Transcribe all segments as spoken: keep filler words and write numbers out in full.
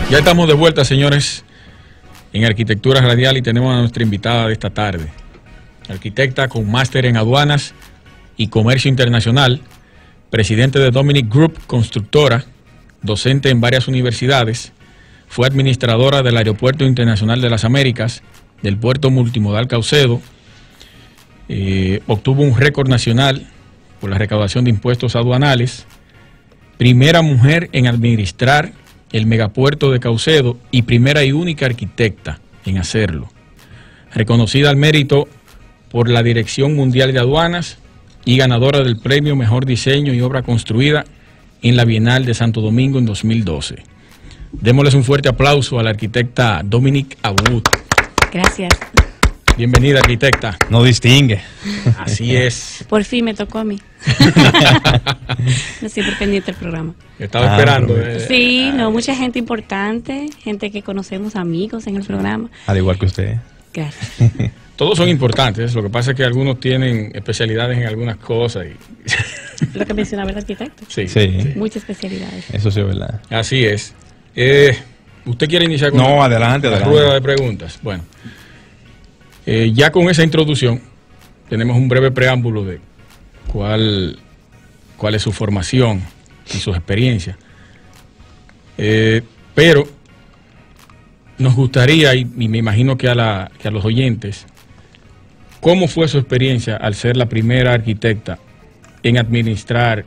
Ya estamos de vuelta, señores, en Arquitectura Radial y tenemos a nuestra invitada de esta tarde, arquitecta con máster en aduanas y comercio internacional, presidente de Dominic Group, constructora, docente en varias universidades, fue administradora del Aeropuerto Internacional de las Américas, del Puerto Multimodal Caucedo, eh, obtuvo un récord nacional por la recaudación de impuestos aduanales, primera mujer en administrar el megapuerto de Caucedo y primera y única arquitecta en hacerlo. Reconocida al mérito por la Dirección Mundial de Aduanas y ganadora del premio Mejor Diseño y Obra Construida en la Bienal de Santo Domingo en dos mil doce. Démosles un fuerte aplauso a la arquitecta Dominic Abud. Gracias. Bienvenida, arquitecta. No distingue. Así es. Por fin me tocó a mí. No siempre pendiente del programa. Estaba Ah, esperando. pero- Eh. Sí, no, mucha gente importante, gente que conocemos, amigos en el programa. Al igual que usted. Gracias. Todos son importantes, lo que pasa es que algunos tienen especialidades en algunas cosas. Y... Lo que mencionaba el arquitecto. sí, Sí. sí. Muchas especialidades. Eso sí es verdad. Así es. Eh, ¿Usted quiere iniciar con No, la, adelante, la adelante. rueda de preguntas? Bueno, eh, ya con esa introducción tenemos un breve preámbulo de cuál, cuál es su formación y sus experiencias. Eh, pero nos gustaría, y, y me imagino que a, la, que a los oyentes, ¿cómo fue su experiencia al ser la primera arquitecta en administrar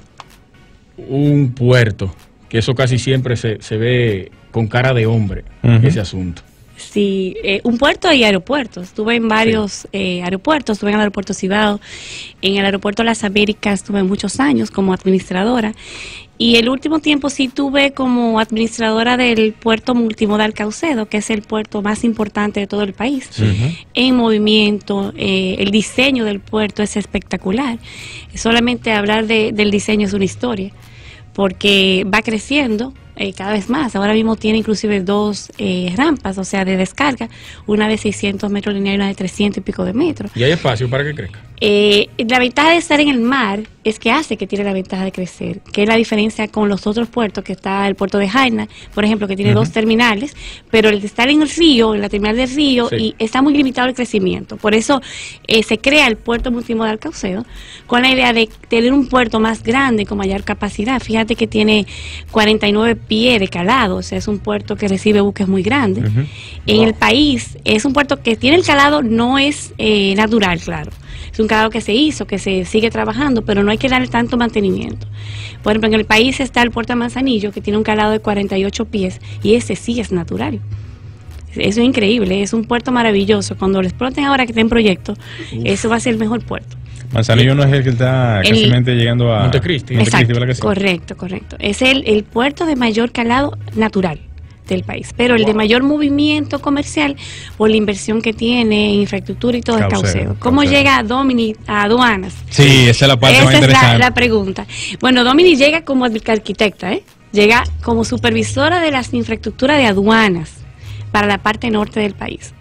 un puerto? Que eso casi siempre se, se ve con cara de hombre, Ujú. ese asunto. Sí, eh, un puerto y aeropuertos. Estuve en varios eh, aeropuertos, estuve en el aeropuerto Cibao, en el aeropuerto Las Américas estuve muchos años como administradora y el último tiempo sí tuve como administradora del puerto multimodal Caucedo, que es el puerto más importante de todo el país. Ujú. En movimiento, eh, el diseño del puerto es espectacular. Solamente hablar de, del diseño es una historia, porque va creciendo eh, cada vez más. Ahora mismo tiene inclusive dos eh, rampas, o sea, de descarga, una de seiscientos metros lineales y una de trescientos y pico de metros. ¿Y hay espacio para que crezca? Eh, la ventaja de estar en el mar es que hace que tiene la ventaja de crecer, que es la diferencia con los otros puertos, que está el puerto de Jaina, por ejemplo, que tiene Ujú. dos terminales, pero el de estar en el río, en la terminal del río, Sí. y está muy limitado el crecimiento. Por eso eh, se crea el puerto multimodal Caucedo, con la idea de tener un puerto más grande, con mayor capacidad. Fíjate que tiene cuarenta y nueve pies de calado, o sea, es un puerto que recibe buques muy grandes. Ujú. En Wow. el país es un puerto que tiene el calado, no es eh, natural, claro. Es un calado que se hizo, que se sigue trabajando, pero no hay que darle tanto mantenimiento. Por ejemplo, en el país está el puerto de Manzanillo, que tiene un calado de cuarenta y ocho pies, y ese sí es natural. Eso es increíble, es un puerto maravilloso. Cuando lo exploten ahora que está en proyecto, Uf. eso va a ser el mejor puerto. Manzanillo no es el que está El- casi llegando a Montecristi. Montecristi, Exacto, ¿verdad que sí? correcto, correcto. Es el, el puerto de mayor calado natural del país, pero el de Wow. mayor movimiento comercial por la inversión que tiene en infraestructura y todo es Caucedo, Caucedo. ¿Cómo Caucedo. llega Dominic a aduanas? Sí, esa es la parte más Esa es la, interesante. la pregunta. Bueno, Dominic llega como arquitecta, ¿eh? Llega como supervisora de las infraestructuras de aduanas para la parte norte del país.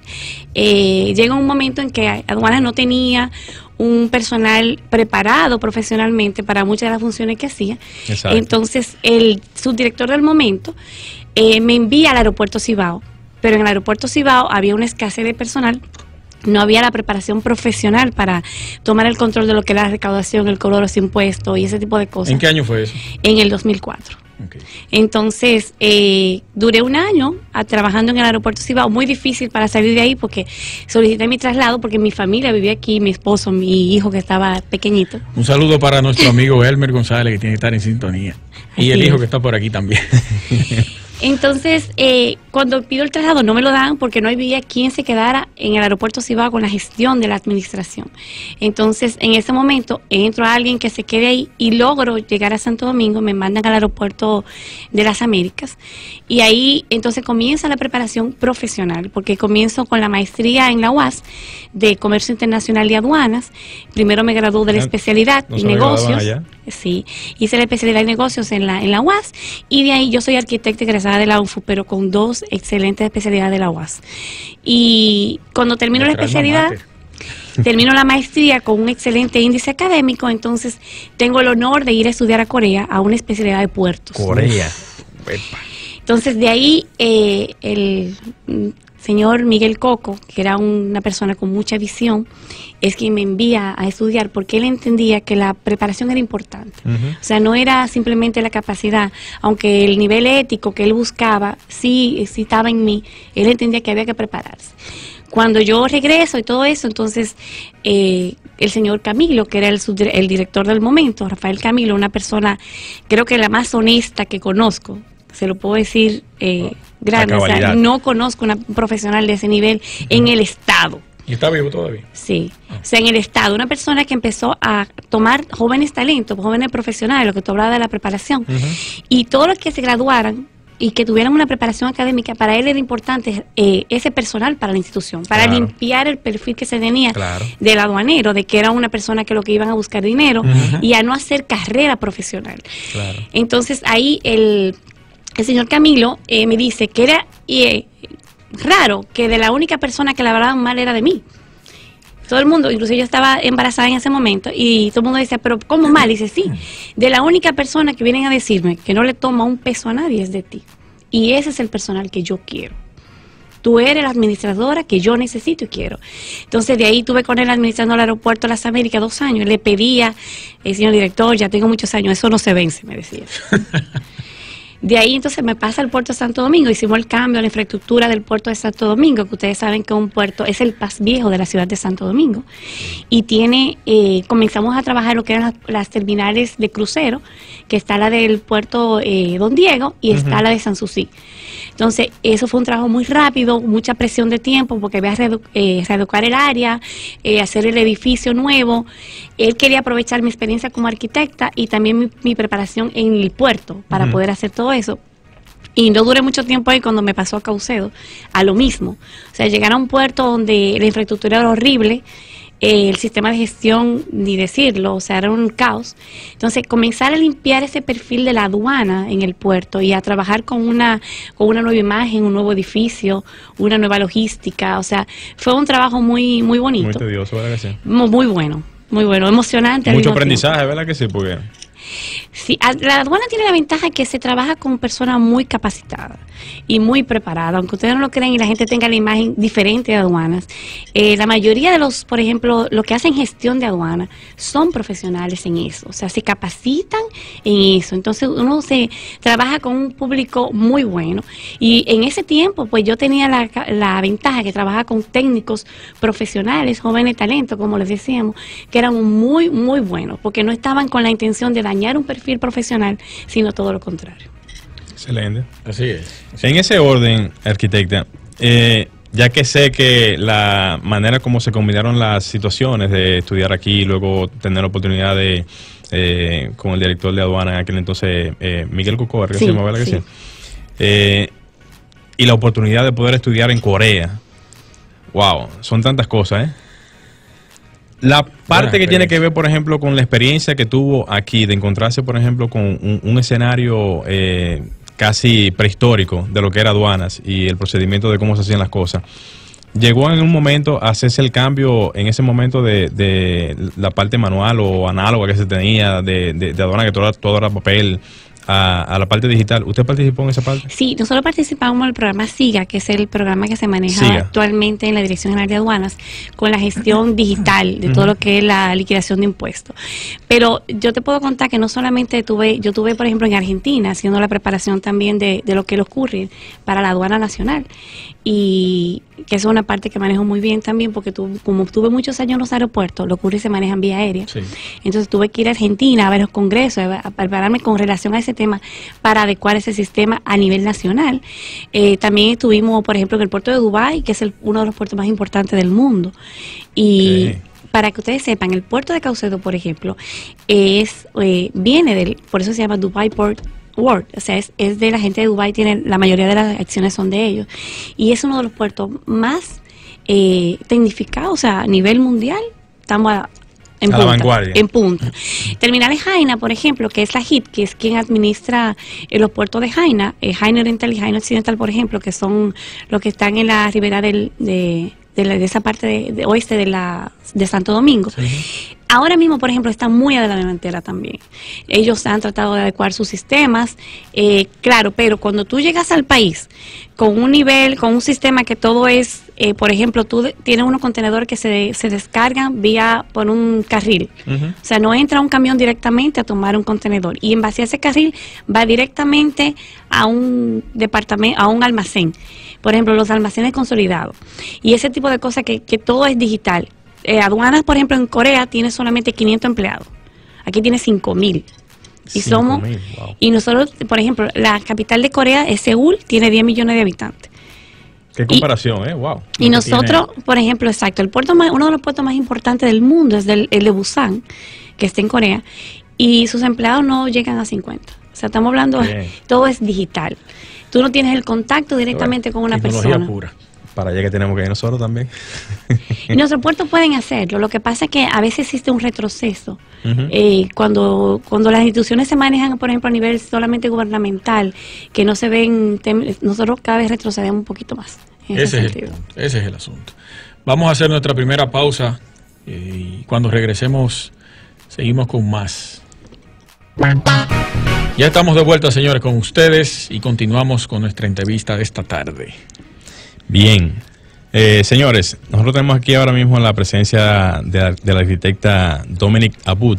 Eh, llega un momento en que aduanas no tenía un personal preparado profesionalmente para muchas de las funciones que hacía. Exacto. Entonces, el subdirector del momento eh, me envía al aeropuerto Cibao, pero en el aeropuerto Cibao había una escasez de personal. No había la preparación profesional para tomar el control de lo que era la recaudación, el cobro de los impuestos y ese tipo de cosas. ¿En qué año fue eso? En el dos mil cuatro. Okay. Entonces, eh, duré un año a, trabajando en el aeropuerto Cibao, muy difícil para salir de ahí porque solicité mi traslado porque mi familia vivía aquí, mi esposo, mi hijo que estaba pequeñito. Un saludo para nuestro amigo Elmer González, que tiene que estar en sintonía. Y Así el hijo es. que está por aquí también. Entonces, eh, cuando pido el traslado no me lo dan porque no había quien se quedara en el aeropuerto Cibao con la gestión de la administración. Entonces, en ese momento, entro a alguien que se quede ahí y logro llegar a Santo Domingo, me mandan al aeropuerto de las Américas y ahí entonces comienza la preparación profesional porque comienzo con la maestría en la U A S de Comercio Internacional y Aduanas. Primero me gradué de la Ah, especialidad ¿no en se me graduaban negocios. allá? Sí, hice la especialidad en negocios en la, en la U A S y de ahí yo soy arquitecta egresada de la U N F U, pero con dos excelentes especialidades de la U A S. Y cuando termino la Nuestra alma especialidad, mater. termino la maestría con un excelente índice académico, entonces tengo el honor de ir a estudiar a Corea a una especialidad de puertos. Corea. Epa. Entonces de ahí eh, el señor Miguel Coco, que era una persona con mucha visión, es quien me envía a estudiar porque él entendía que la preparación era importante. Uh-huh. O sea, no era simplemente la capacidad, aunque el nivel ético que él buscaba sí, sí estaba en mí, él entendía que había que prepararse. Cuando yo regreso y todo eso, entonces eh, el señor Camilo, que era el, el director del momento, Rafael Camilo, una persona creo que la más honesta que conozco, se lo puedo decir eh, grande, o sea, no conozco una profesional de ese nivel uh-huh. en el Estado. ¿Y está vivo todavía? Sí, oh. o sea, en el Estado, una persona que empezó a tomar jóvenes talentos, jóvenes profesionales, lo que tú hablabas de la preparación, uh-huh. y todos los que se graduaran y que tuvieran una preparación académica, para él era importante eh, ese personal para la institución, para claro. limpiar el perfil que se tenía claro. del aduanero, de que era una persona que lo que iban a buscar dinero uh-huh. y a no hacer carrera profesional. Claro. Entonces ahí el... El señor Camilo eh, me dice que era eh, raro que de la única persona que la hablaban mal era de mí. Todo el mundo, incluso yo estaba embarazada en ese momento y todo el mundo decía, pero ¿cómo mal? Y dice, sí, de la única persona que vienen a decirme que no le toma un peso a nadie es de ti. Y ese es el personal que yo quiero. Tú eres la administradora que yo necesito y quiero. Entonces de ahí estuve con él administrando el aeropuerto de las Américas dos años. Le pedía, el señor director, ya tengo muchos años, eso no se vence, me decía. De ahí entonces me pasa al puerto de Santo Domingo, hicimos el cambio a la infraestructura del puerto de Santo Domingo, que ustedes saben que un puerto es el más viejo de la ciudad de Santo Domingo, y tiene, eh, comenzamos a trabajar lo que eran las, las terminales de crucero, que está la del puerto eh, Don Diego y está uh-huh. la de Sanssouci. Entonces, eso fue un trabajo muy rápido, mucha presión de tiempo, porque había que reedu eh, reeducar el área, eh, hacer el edificio nuevo. Él quería aprovechar mi experiencia como arquitecta y también mi, mi preparación en el puerto para uh-huh. poder hacer todo eso. Y no duré mucho tiempo ahí cuando me pasó a Caucedo, a lo mismo. O sea, llegar a un puerto donde la infraestructura era horrible, Eh, el sistema de gestión, ni decirlo, o sea, era un caos. Entonces, comenzar a limpiar ese perfil de la aduana en el puerto y a trabajar con una, con una nueva imagen, un nuevo edificio, una nueva logística, o sea, fue un trabajo muy, muy bonito. Muy tedioso, ¿verdad que sí? Muy, muy bueno, muy bueno, emocionante. Mucho aprendizaje, tiempo. ¿Verdad que sí? Porque... Sí, la aduana tiene la ventaja que se trabaja con personas muy capacitadas y muy preparadas, aunque ustedes no lo crean y la gente tenga la imagen diferente de aduanas. Eh, la mayoría de los, por ejemplo, los que hacen gestión de aduana son profesionales en eso, o sea, se capacitan en eso. Entonces uno se trabaja con un público muy bueno y en ese tiempo pues yo tenía la, la ventaja que trabajaba con técnicos profesionales, jóvenes talentos, como les decíamos, que eran muy, muy buenos, porque no estaban con la intención de dañar un perfil profesional, sino todo lo contrario. Excelente. Así es. Así en ese orden, arquitecta, eh, ya que sé que la manera como se combinaron las situaciones de estudiar aquí y luego tener la oportunidad de, eh, con el director de aduana en aquel entonces, eh, Miguel Coco, ¿verdad? Sí, se llama, ¿verdad sí. que sí? Eh, y la oportunidad de poder estudiar en Corea. Wow, son tantas cosas, ¿eh? La parte que tiene que ver, por ejemplo, con la experiencia que tuvo aquí, de encontrarse, por ejemplo, con un, un escenario eh, casi prehistórico de lo que era aduanas y el procedimiento de cómo se hacían las cosas. ¿Llegó en un momento a hacerse el cambio en ese momento de, de la parte manual o análoga que se tenía de, de, de aduana, que todo, todo era papel, a, a la parte digital? ¿Usted participó en esa parte? Sí, nosotros participamos en el programa SIGA, que es el programa que se maneja SIGA. actualmente en la Dirección General de Aduanas, con la gestión digital de todo lo que es la liquidación de impuestos. Pero yo te puedo contar que no solamente tuve, yo tuve, por ejemplo, en Argentina, haciendo la preparación también de, de lo que le ocurre para la aduana nacional. Y que eso es una parte que manejo muy bien también, porque tu, como tuve muchos años en los aeropuertos, los ocurre se manejan vía aérea. Sí. Entonces tuve que ir a Argentina a ver los congresos, a, a prepararme con relación a ese tema para adecuar ese sistema a nivel nacional. Eh, también estuvimos, por ejemplo, en el puerto de Dubái, que es el, uno de los puertos más importantes del mundo. Y... Sí. Para que ustedes sepan, el puerto de Caucedo, por ejemplo, es eh, viene del, por eso se llama Dubai Port World, o sea, es, es de la gente de Dubái, tiene, la mayoría de las acciones son de ellos, y es uno de los puertos más eh, tecnificados, o sea, a nivel mundial, estamos a, en, a punta, la vanguardia. en punta. Terminales Jaina, por ejemplo, que es la H I T, que es quien administra eh, los puertos de Jaina, eh, Jaina Oriental y Jaina Occidental, por ejemplo, que son los que están en la ribera del, de... De, la, de esa parte de, de oeste de la de Santo Domingo. Sí. ahora mismo, por ejemplo, está muy a la delantera también. Ellos han tratado de adecuar sus sistemas, eh, claro, pero cuando tú llegas al país con un nivel, con un sistema que todo es, eh, por ejemplo, tú de, tienes unos contenedores que se, se descargan vía por un carril. Uh-huh. O sea, no entra un camión directamente a tomar un contenedor. Y en base a ese carril va directamente a un departamento, a un almacén. Por ejemplo, los almacenes consolidados. Y ese tipo de cosas que, que todo es digital. Eh, aduanas, por ejemplo, en Corea tiene solamente quinientos empleados. Aquí tiene cinco mil. Y somos, wow. Y nosotros, por ejemplo, la capital de Corea es Seúl, tiene diez millones de habitantes. Qué comparación, y, ¿eh? Wow. Y nosotros, tiene... por ejemplo, exacto, el puerto más, uno de los puertos más importantes del mundo es del, el de Busan, que está en Corea, y sus empleados no llegan a cincuenta. O sea, estamos hablando, bien. Todo es digital. Tú no tienes el contacto directamente bueno, con una persona. Pura. Para allá que tenemos que ir nosotros también. Y nuestros puertos pueden hacerlo. Lo que pasa es que a veces existe un retroceso. Uh-huh. eh, cuando, cuando las instituciones se manejan, por ejemplo, a nivel solamente gubernamental, que no se ven, nosotros cada vez retrocedemos un poquito más. Ese, ese, es el punto, ese es el asunto. Vamos a hacer nuestra primera pausa eh, y cuando regresemos seguimos con más. Ya estamos de vuelta, señores, con ustedes y continuamos con nuestra entrevista de esta tarde. Bien, eh, señores, nosotros tenemos aquí ahora mismo la presencia de la, de la arquitecta Dominique Abud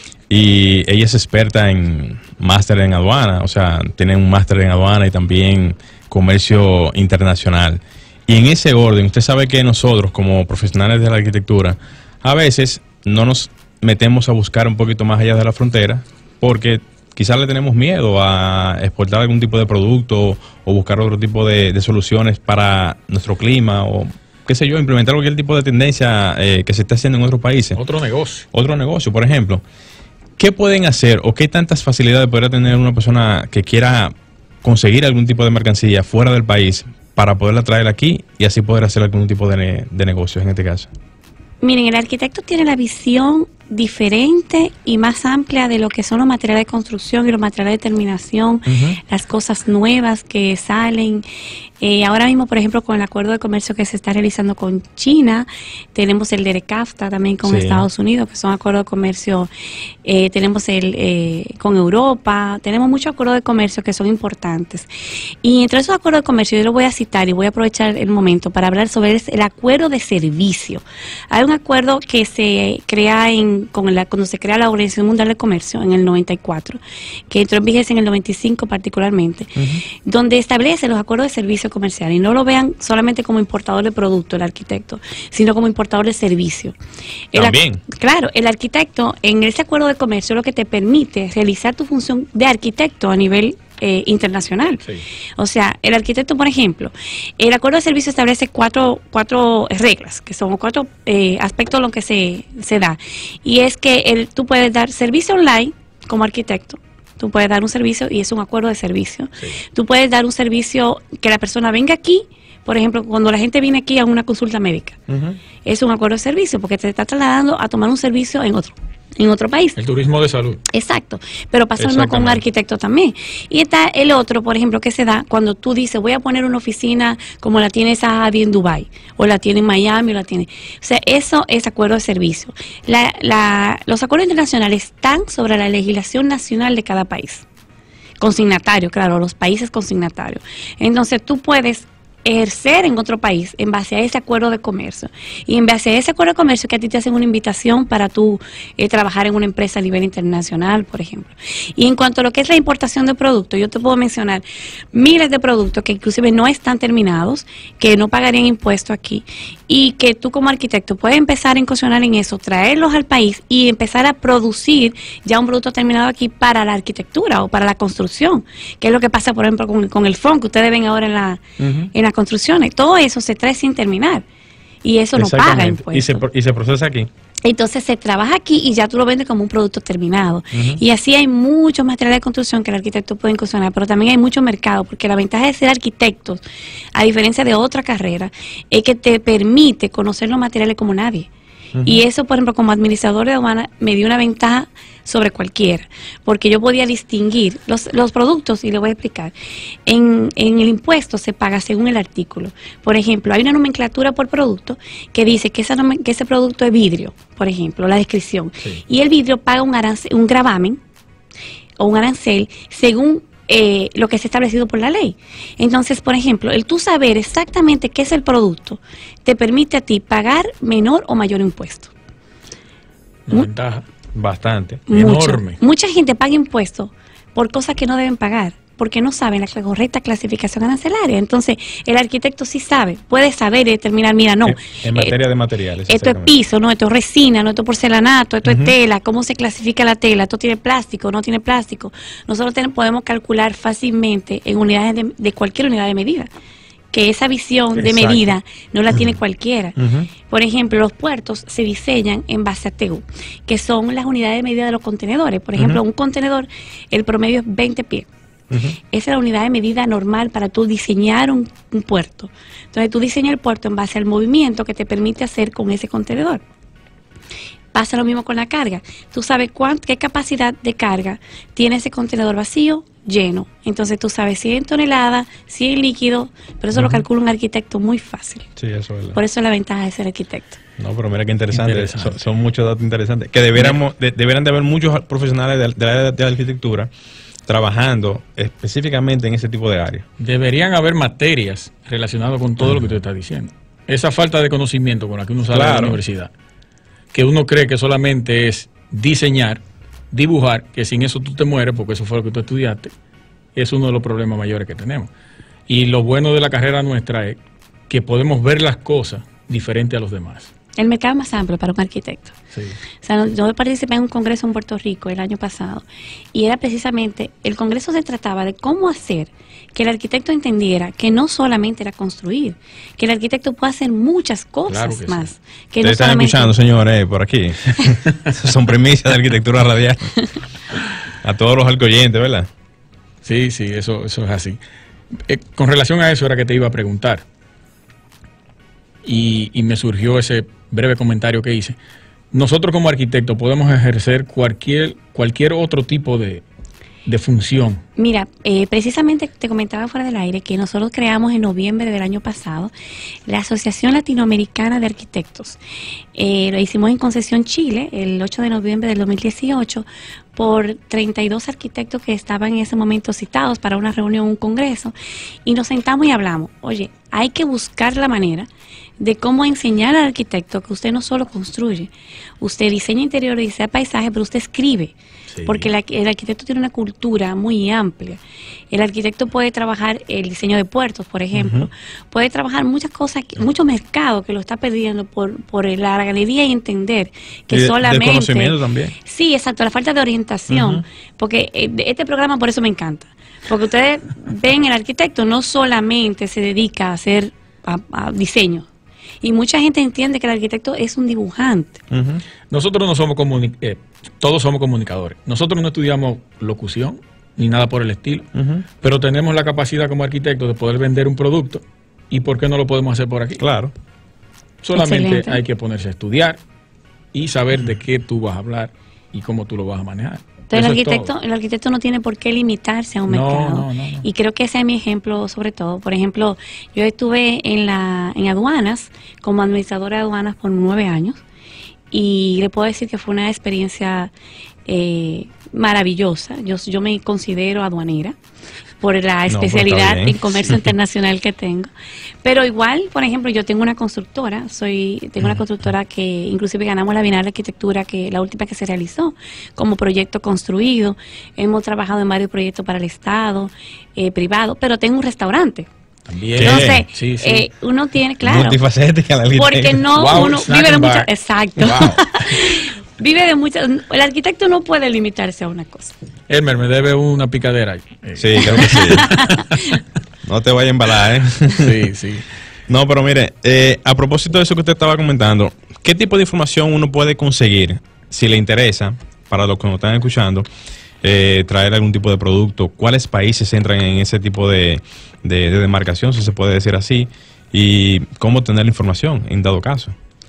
y ella es experta en máster en aduana, o sea, tiene un máster en aduana y también comercio internacional. Y en ese orden, usted sabe que nosotros como profesionales de la arquitectura a veces no nos metemos a buscar un poquito más allá de la frontera porque quizás le tenemos miedo a exportar algún tipo de producto o buscar otro tipo de, de soluciones para nuestro clima o, qué sé yo, implementar cualquier tipo de tendencia eh, que se está haciendo en otros países. Otro negocio. Otro negocio, por ejemplo. ¿Qué pueden hacer o qué tantas facilidades podría tener una persona que quiera conseguir algún tipo de mercancía fuera del país para poderla traer aquí y así poder hacer algún tipo de, ne de negocios en este caso? Miren, el arquitecto tiene la visión diferente y más amplia de lo que son los materiales de construcción y los materiales de terminación, uh-huh. Las cosas nuevas que salen. Eh, ahora mismo, por ejemplo, con el acuerdo de comercio que se está realizando con China, tenemos el de ERECAFTA también con sí. Estados Unidos, que son acuerdos de comercio, eh, tenemos el eh, con Europa, tenemos muchos acuerdos de comercio que son importantes. Y entre esos acuerdos de comercio, yo lo voy a citar y voy a aprovechar el momento para hablar sobre el, el acuerdo de servicio. Hay un acuerdo que se crea en Con la, cuando se crea la Organización Mundial de Comercio en el noventa y cuatro, que entró en vigencia en el noventa y cinco particularmente, uh-huh. donde establece los acuerdos de servicio comercial y no lo vean solamente como importador de producto el arquitecto, sino como importador de servicio. El, También. Claro, el arquitecto en ese acuerdo de comercio lo que te permite realizar tu función de arquitecto a nivel Eh, internacional. Sí. O sea, el arquitecto, por ejemplo, el acuerdo de servicio establece cuatro, cuatro reglas, que son cuatro eh, aspectos de lo que se, se da. Y es que el, tú puedes dar servicio online como arquitecto, tú puedes dar un servicio y es un acuerdo de servicio. Sí. Tú puedes dar un servicio que la persona venga aquí, por ejemplo, cuando la gente viene aquí a una consulta médica, uh-huh. es un acuerdo de servicio porque te está trasladando a tomar un servicio en otro. en otro país. El turismo de salud. Exacto, pero pasa uno con un arquitecto también. Y está el otro, por ejemplo, que se da cuando tú dices, voy a poner una oficina como la tiene Saadi en Dubái, o la tiene en Miami, o la tiene... O sea, eso es acuerdo de servicio. La, la, los acuerdos internacionales están sobre la legislación nacional de cada país. Consignatario, claro, los países consignatarios. Entonces tú puedes ejercer en otro país en base a ese acuerdo de comercio y en base a ese acuerdo de comercio que a ti te hacen una invitación para tú eh, trabajar en una empresa a nivel internacional, por ejemplo. Y en cuanto a lo que es la importación de productos, yo te puedo mencionar miles de productos que inclusive no están terminados, que no pagarían impuestos aquí y que tú como arquitecto puedes empezar a incursionar en eso, traerlos al país y empezar a producir ya un producto terminado aquí para la arquitectura o para la construcción, que es lo que pasa, por ejemplo, con, con el F O N que ustedes ven ahora en la, uh-huh. en la construcciones, todo eso se trae sin terminar y eso no paga impuestos. Y se, y se procesa aquí. Entonces se trabaja aquí y ya tú lo vendes como un producto terminado. Uh-huh. Y así hay muchos materiales de construcción que el arquitecto puede incursionar, pero también hay mucho mercado, porque la ventaja de ser arquitecto, a diferencia de otra carrera, es que te permite conocer los materiales como nadie. Uh-huh. Y eso, por ejemplo, como administrador de aduana, me dio una ventaja sobre cualquiera, porque yo podía distinguir los, los productos, y le voy a explicar. En, en el impuesto se paga según el artículo. Por ejemplo, hay una nomenclatura por producto que dice que, esa que ese producto es vidrio, por ejemplo, la descripción. Sí. Y el vidrio paga un, arancel, un gravamen o un arancel según eh, lo que es establecido por la ley. Entonces, por ejemplo, el tú saber exactamente qué es el producto te permite a ti pagar menor o mayor impuesto. Una ventaja. Bastante. Mucho. Enorme. Mucha gente paga impuestos por cosas que no deben pagar, porque no saben la correcta clasificación arancelaria. Entonces, el arquitecto sí sabe, puede saber y determinar, mira, no. En, en materia eh, de materiales. Esto es piso, no, esto es resina, no, esto es porcelanato, esto uh-huh. es tela, cómo se clasifica la tela, esto tiene plástico, no tiene plástico. Nosotros tenemos, podemos calcular fácilmente en unidades de, de cualquier unidad de medida, que esa visión de Exacto. medida no la tiene uh-huh. cualquiera. Uh-huh. Por ejemplo, los puertos se diseñan en base a T U, que son las unidades de medida de los contenedores. Por ejemplo, uh-huh. un contenedor, el promedio es veinte pies. Uh-huh. Esa es la unidad de medida normal para tú diseñar un, un puerto. Entonces, tú diseñas el puerto en base al movimiento que te permite hacer con ese contenedor. Pasa lo mismo con la carga. Tú sabes cuánto, qué capacidad de carga tiene ese contenedor vacío, lleno. Entonces tú sabes cien toneladas, cien líquidos, pero eso uh-huh. lo calcula un arquitecto muy fácil. Sí, eso es. Por eso es la ventaja de ser arquitecto. No, pero mira qué interesante. interesante. Son, son muchos datos interesantes. Que deberíamos, de, deberían de haber muchos profesionales de, de la área de la arquitectura trabajando específicamente en ese tipo de áreas. Deberían haber materias relacionadas con todo uh-huh. lo que usted está diciendo. Esa falta de conocimiento con la que uno sale claro. de la universidad, que uno cree que solamente es diseñar, dibujar, que sin eso tú te mueres, porque eso fue lo que tú estudiaste, es uno de los problemas mayores que tenemos. Y lo bueno de la carrera nuestra es que podemos ver las cosas diferente a los demás. El mercado es más amplio para un arquitecto. Sí. O sea, yo participé en un congreso en Puerto Rico el año pasado y era precisamente, el congreso se trataba de cómo hacer que el arquitecto entendiera que no solamente era construir, que el arquitecto puede hacer muchas cosas claro más. Sí. Que Ustedes no están solamente... escuchando, señores, por aquí. Son primicias de arquitectura radial. A todos los arcoyentes, ¿verdad? Sí, sí, eso, eso es así. Eh, con relación a eso era que te iba a preguntar. Y, y me surgió ese breve comentario que hice. Nosotros como arquitectos podemos ejercer cualquier, cualquier otro tipo de, de función. Mira, eh, precisamente te comentaba fuera del aire que nosotros creamos en noviembre del año pasado la Asociación Latinoamericana de Arquitectos. Eh, lo hicimos en Concepción, Chile, el ocho de noviembre del dos mil dieciocho, por treinta y dos arquitectos que estaban en ese momento citados para una reunión, un congreso, y nos sentamos y hablamos, oye, hay que buscar la manera de cómo enseñar al arquitecto que usted no solo construye, usted diseña interiores, diseña paisajes, pero usted escribe. Sí. Porque la, el arquitecto tiene una cultura muy amplia. El arquitecto puede trabajar el diseño de puertos, por ejemplo. Uh-huh. Puede trabajar muchas cosas, mucho mercado que lo está perdiendo por, por la galería y entender que y de, solamente... De conocimiento también. Sí, exacto, la falta de orientación. Uh-huh. Porque eh, este programa por eso me encanta. Porque ustedes ven, el arquitecto no solamente se dedica a hacer a, a diseño. Y mucha gente entiende que el arquitecto es un dibujante. Uh-huh. Nosotros no somos comuni- eh, todos somos comunicadores. Nosotros no estudiamos locución ni nada por el estilo, uh-huh. pero tenemos la capacidad como arquitectos de poder vender un producto. ¿Y por qué no lo podemos hacer por aquí? Claro. Solamente Excelente. Hay que ponerse a estudiar y saber uh-huh. de qué tú vas a hablar y cómo tú lo vas a manejar. Entonces el arquitecto, el arquitecto no tiene por qué limitarse a un no, mercado. No, no, no. Y creo que ese es mi ejemplo sobre todo. Por ejemplo, yo estuve en la en aduanas como administradora de aduanas por nueve años y le puedo decir que fue una experiencia eh, maravillosa. Yo, yo me considero aduanera por la especialidad no, en comercio internacional que tengo. Pero igual, por ejemplo, yo tengo una constructora, soy tengo una constructora que inclusive ganamos la Bienal de Arquitectura, que la última que se realizó como proyecto construido. Hemos trabajado en varios proyectos para el Estado, eh, privado, pero tengo un restaurante. También. Entonces, sí, sí. Eh, uno tiene, claro, multifacética la porque no, wow, uno vive de muchas, exacto. Wow. Vive de muchas, el arquitecto no puede limitarse a una cosa. Elmer, me debe una picadera. Sí, creo que sí. No te vayas a embalar, ¿eh? Sí, sí. No, pero mire, eh, a propósito de eso que usted estaba comentando, ¿qué tipo de información uno puede conseguir, si le interesa, para los que nos están escuchando, eh, traer algún tipo de producto? ¿Cuáles países entran en ese tipo de, de, de demarcación, si se puede decir así? ¿Y cómo tener la información en dado caso?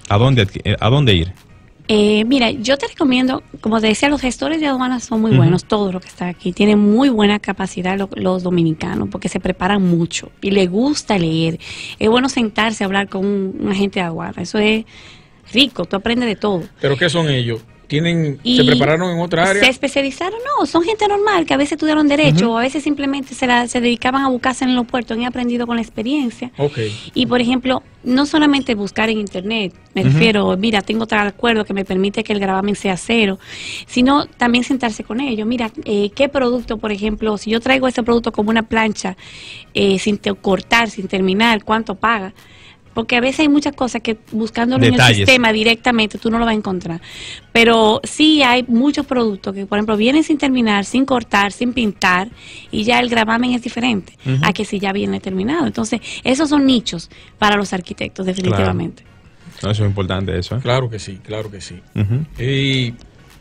¿A dónde, a dónde ir? Eh, mira, yo te recomiendo, como te decía, los gestores de aduanas son muy Uh-huh. buenos, todos los que están aquí. Tienen muy buena capacidad lo, los dominicanos, porque se preparan mucho y les gusta leer. Es bueno sentarse a hablar con un, un agente de aduana. Eso es rico, tú aprendes de todo. ¿Pero qué son ellos? ¿Tienen, Y ¿Se prepararon en otra área? Se especializaron, no, son gente normal que a veces estudiaron derecho Uh-huh. o a veces simplemente se, la, se dedicaban a buscarse en los puertos, han aprendido con la experiencia. Ok. Y por ejemplo, no solamente buscar en internet, me Uh-huh. refiero, mira, tengo tal acuerdo que me permite que el gravamen sea cero, sino también sentarse con ellos. Mira, eh, qué producto, por ejemplo, si yo traigo ese producto como una plancha, eh, sin te- cortar, sin terminar, ¿cuánto paga? Porque a veces hay muchas cosas que buscándolo en el Detalles. sistema directamente tú no lo vas a encontrar. Pero sí hay muchos productos que, por ejemplo, vienen sin terminar, sin cortar, sin pintar, y ya el gravamen es diferente Ujú. a que si ya viene terminado. Entonces, esos son nichos para los arquitectos, definitivamente. No, eso es importante, eso. ¿eh? Claro que sí, claro que sí. Ujú. Y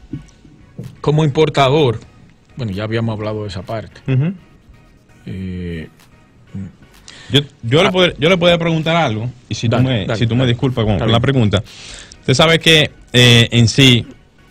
como importador, bueno, ya habíamos hablado de esa parte. Ujú. Eh, Yo, yo, Ah. le puedo, yo le puedo preguntar algo, y si Dale, tú me, dale, si tú me dale. disculpas con, Está con la bien. pregunta. Usted sabe que eh, en sí,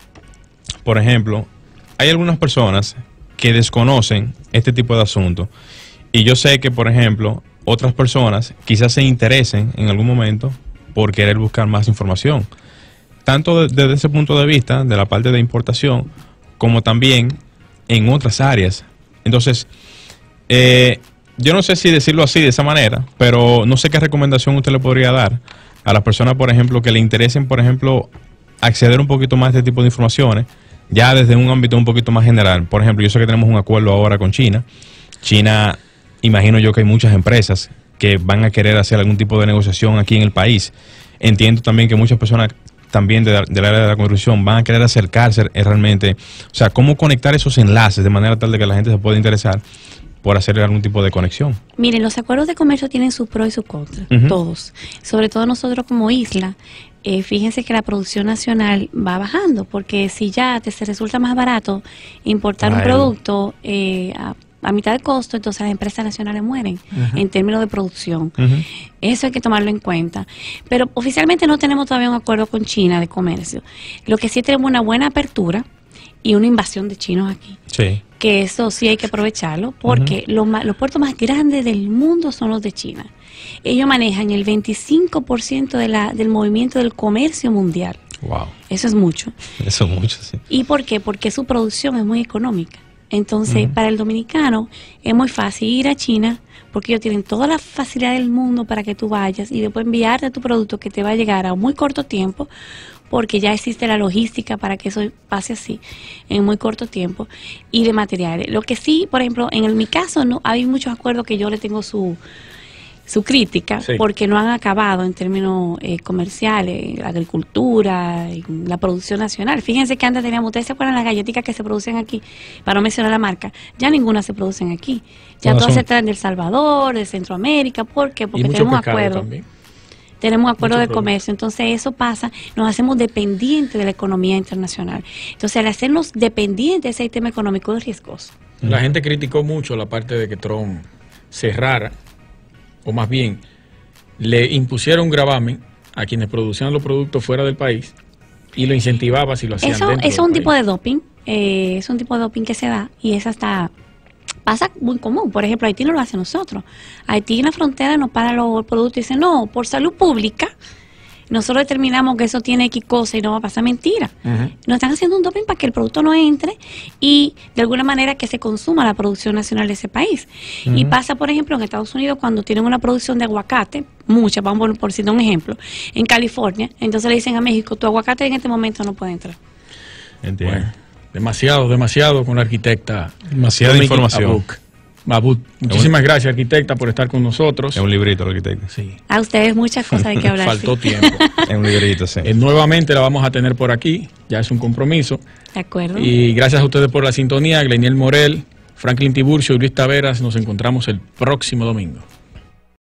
por ejemplo, hay algunas personas que desconocen este tipo de asuntos. Y yo sé que, por ejemplo, otras personas quizás se interesen en algún momento por querer buscar más información. Tanto de- desde ese punto de vista, de la parte de importación, como también en otras áreas. Entonces, eh, yo no sé si decirlo así, de esa manera, pero no sé qué recomendación usted le podría dar a las personas, por ejemplo, que le interesen, por ejemplo, acceder un poquito más a este tipo de informaciones, ya desde un ámbito un poquito más general. Por ejemplo, yo sé que tenemos un acuerdo ahora con China. China, imagino yo que hay muchas empresas que van a querer hacer algún tipo de negociación aquí en el país. Entiendo también que muchas personas también de la- del área de la construcción van a querer acercarse eh, realmente, o sea, cómo conectar esos enlaces de manera tal de que la gente se pueda interesar por hacer algún tipo de conexión. Miren, los acuerdos de comercio tienen sus pros y sus contras, Ujú. todos. Sobre todo nosotros como isla, eh, fíjense que la producción nacional va bajando, porque si ya te se resulta más barato importar un Claro. producto eh, a, a mitad de costo, entonces las empresas nacionales mueren Ujú. en términos de producción. Ujú. Eso hay que tomarlo en cuenta. Pero oficialmente no tenemos todavía un acuerdo con China de comercio. Lo que sí tenemos una buena apertura y una invasión de chinos aquí. Sí. Que eso sí hay que aprovecharlo, porque los, ma- los puertos más grandes del mundo son los de China. Ellos manejan el veinticinco por ciento de la, del movimiento del comercio mundial. Wow. Eso es mucho. Eso es mucho, sí. ¿Y por qué? Porque su producción es muy económica. Entonces, Ujú. para el dominicano es muy fácil ir a China, porque ellos tienen toda la facilidad del mundo para que tú vayas y después enviarte tu producto que te va a llegar a muy corto tiempo, porque ya existe la logística para que eso pase así, en muy corto tiempo, y de materiales. Lo que sí, por ejemplo, en el- mi caso, no hay muchos acuerdos que yo le tengo su su crítica, Sí. porque no han acabado en términos eh, comerciales, la agricultura, y la producción nacional. Fíjense que antes teníamos, ¿ustedes se acuerdan las galletitas que se producen aquí? Para no mencionar la marca, ya ninguna se producen aquí. Ya Todas todas son- se traen del Salvador, de Centroamérica, ¿por qué? y Porque mucho tenemos un pescado acuerdo. también. Tenemos un acuerdo Mucho de producto. comercio, entonces eso pasa, nos hacemos dependientes de la economía internacional. Entonces, al hacernos dependientes de ese sistema económico es riesgoso. La gente criticó mucho la parte de que Trump cerrara, o más bien, le impusiera un gravamen a quienes producían los productos fuera del país y lo incentivaba si lo hacían Eso, dentro eso es del un tipo país. de doping, eh, es un tipo de doping que se da y es hasta, pasa muy común. Por ejemplo, Haití no lo hace nosotros. Haití en la frontera nos para los productos y dice, no, por salud pública, nosotros determinamos que eso tiene X cosa y no va a pasar mentira. Ujú. Nos están haciendo un doping para que el producto no entre y de alguna manera que se consuma la producción nacional de ese país. Y pasa, por ejemplo, en Estados Unidos cuando tienen una producción de aguacate, mucha, vamos por, por citar un ejemplo, en California, entonces le dicen a México, tu aguacate en este momento no puede entrar. Entiendo. Bueno, demasiado, demasiado con la arquitecta. Demasiada Dominique información. Abuk. Abuk. Muchísimas gracias, arquitecta, por estar con nosotros. Es un librito, el arquitecto. Sí. A ustedes muchas cosas hay que hablar. Faltó sí. tiempo. Es un librito, sí. Eh, nuevamente la vamos a tener por aquí, ya es un compromiso. De acuerdo. Y gracias a ustedes por la sintonía, Gleniel Morel, Franklin Tiburcio y Luis Taveras. Nos encontramos el próximo domingo.